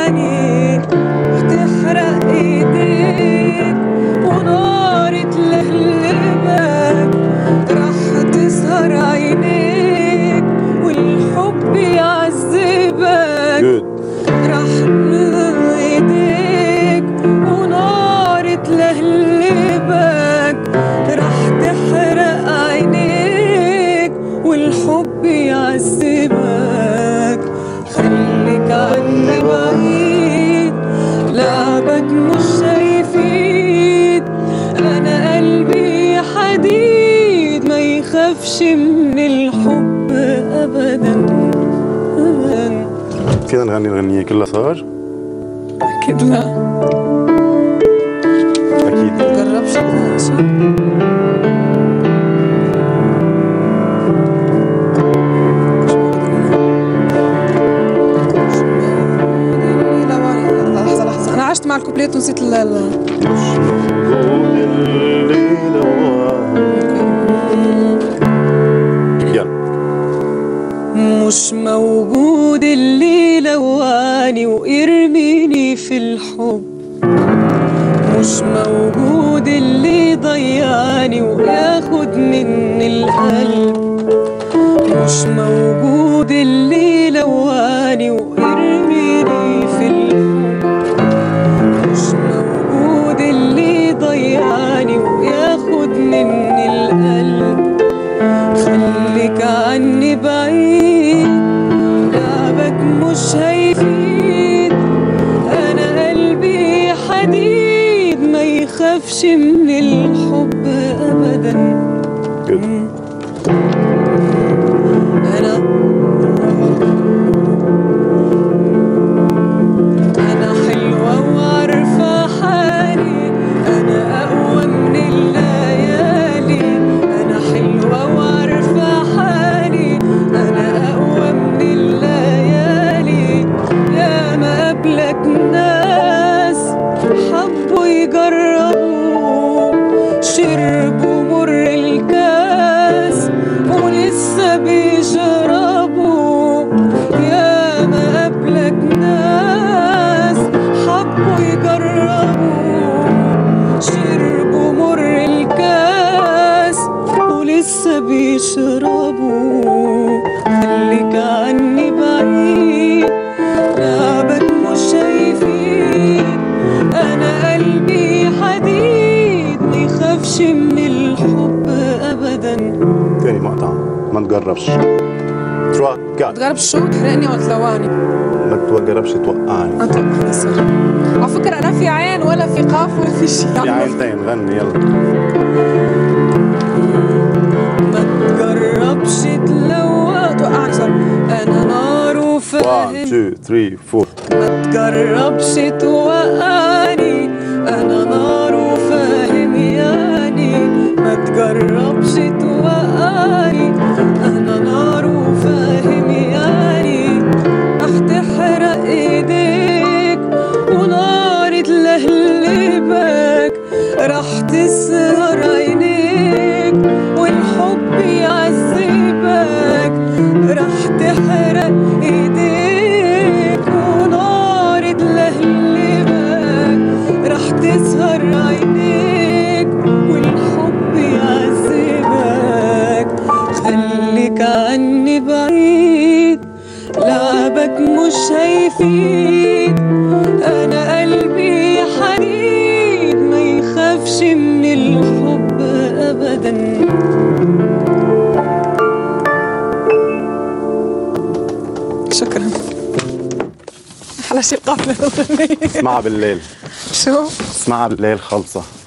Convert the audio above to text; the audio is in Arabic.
لواني بتحرق ايديك ونار تلهلبك، رح تسهر عينيك والحب يعذبك. رح ايديك ونار تلهلبك، رح تحرق عينيك والحب يعذبك. خليك عني بعيد، لعبك مش هيفيد، انا قلبي حديد ما يخافش من الحب ابدا ابدا. فينا نغني الغنية كلها صار؟ اكيد لا. اكيد مجربش عشان عشت مع الكوبليت ونسيت مش موجود اللي لواني ويرميني في الحب، مش موجود اللي ضيعني وياخد مني القلب، مش موجود اللي لواني ويرميني في الحب، مش موجود اللي ضيعني وياخد مني القلب. خليك عني بعيد، لعبك مش هيفيد، انا قلبي حديد ما يخافش من الحب ابدا. انا حلوة وعارفة حالي، انا اقوى من الليالي. انا حلوة وعارفة حالي، انا اقوى من الليالي. يا ما قبلك ناس حبوا يجربوا، شربوا مر الكاس ولسه بيشربوا. يا ما قبلك ناس حبوا يجربوا، شربوا مر الكاس ولسه بيشربوا. خليك عني بعيد، لعبك مش هيفيد، انا قلبي حديد ما يخافش من الحب ابدا. تاني مقطع، ما تجربش توقع. تجربش شو؟ تحرقني ولا تلواني؟ ما تجربش توقعني. اتوقع يصير. على فكرة انا في عين ولا في قاف ولا في شيء. في عينتين، غني يلا. ما تجربش تلوى توقعني صار. انا نار وفاهم. 1 2 3 4. ما تجربش توقعني، انا نار وفاهم يعني. ما تجربش توقعني، انا نار وفاهم يعني. رح تحرق ايديك ونار تلهلبك، رح تسهر عينيك والحب يعذبك. رح تحرق ايديك ونار تلهلبك، رح تسهر عينيك والحب يعذبك. خليك عني بعيد، لعبك مش هيفيد، انا قلبي حديد ما يخافش من الحب ابدا. شكرا. احلى شي القافله الاغنيه. اسمعها بالليل. شو؟ اسمعها بالليل خلصة.